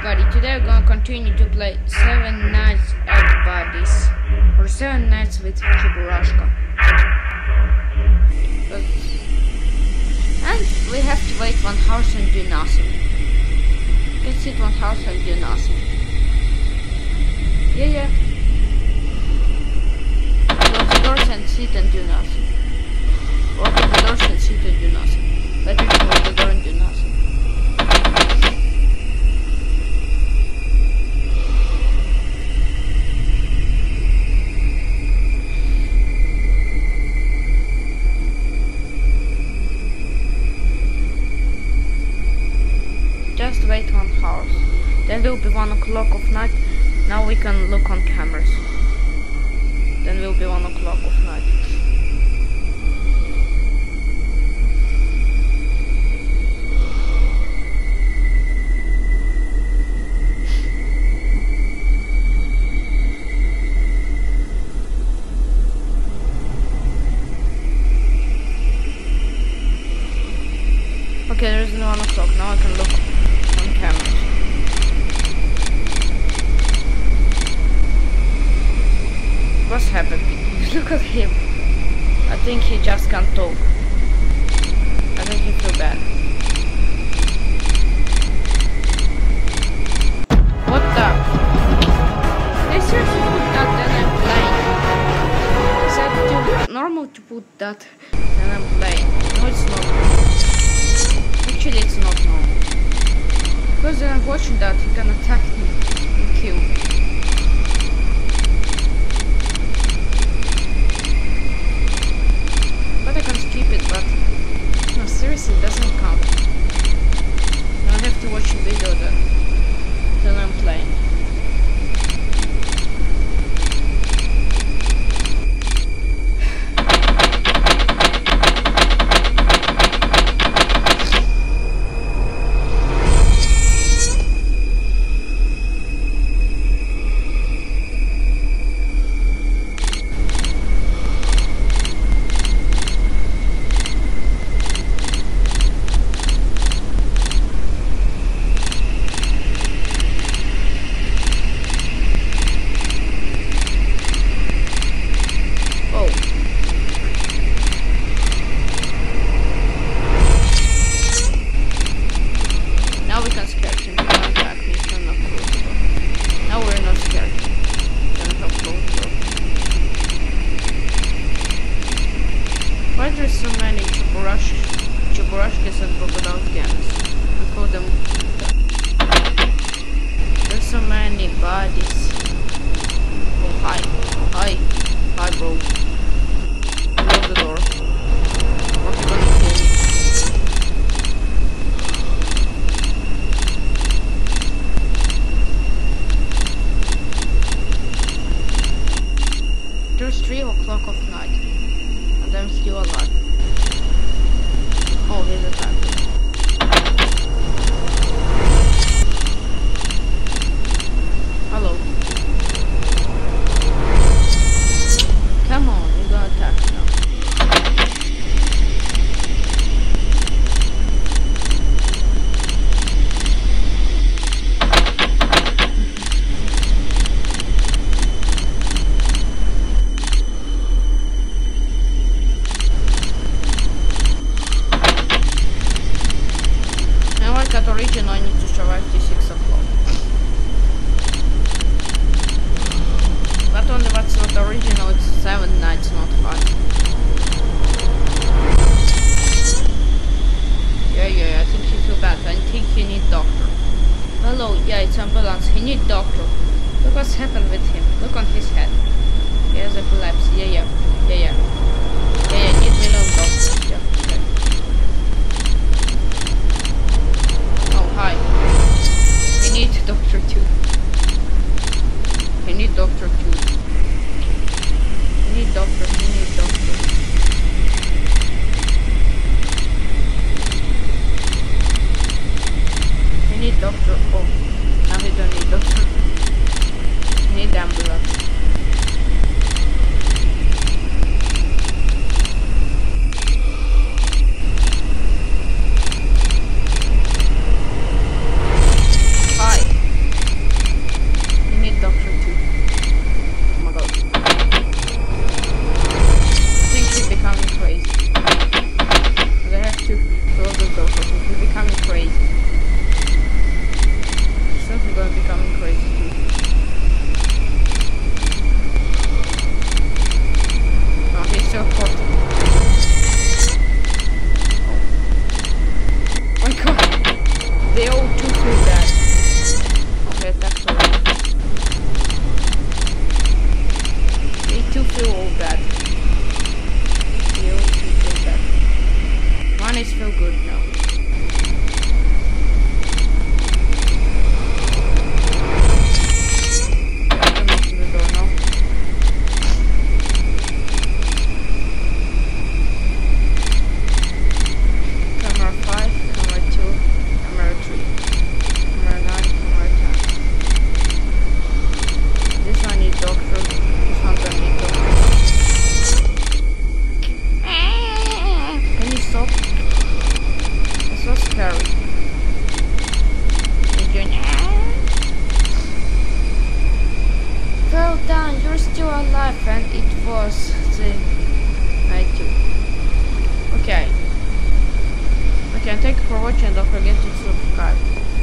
everybody, today we're gonna continue to play 7 Nights at Buddy's or 7 Nights with Cheburashka. And we have to wait 1 house and do nothing. You can sit 1 house and do nothing. Yeah. Close the doors and sit and do nothing. Open the doors and sit and do nothing. Let me close the door and do nothing. Just wait 1 hour. Then will be 1 o'clock of night. Now we can look on cameras. Then will be 1 o'clock of night. Okay, there's 1 o'clock. Now I can look on cameras. What's happened? Look at him. I think he just can't talk. I think he feels bad. What the? They seriously put that then I'm playing. Is that too normal to put that then I'm playing? No, it's not. Actually, it's not normal. Because when I'm watching that, he can attack me and kill me. But I can skip it, but no, seriously, it doesn't count. Now I have to watch a video then I'm playing. Why there's so many Cheburashkas and Bogdanovskans? I call them that. There's so many bodies. Oh, hi bro. Close the door. Or you're gonna kill me. There's 3 o'clock of night. And I'm still alive. Oh, here's a family. Hello. Come on, you're gonna attack me now. At original, I need to survive till 6 o'clock. But only what's not original, it's 7 nights, not 5. Yeah, I think he feel bad. I think he need doctor. Hello, yeah, it's ambulance. He need doctor. Look what's happened with him. Look on his head. He has epilepsy. Yeah, need million doctor. Yeah, okay. Hi. He needs doctor too. He need doctor too. He need doctor. He need doctor. Oh, now he don't need doctor. He need ambulance. Hi. They all too feel bad. Okay, that's alright. They too feel all bad. They all too feel bad. One is feel good now. And it was the night too. Okay. Thank you for watching. Don't forget to subscribe.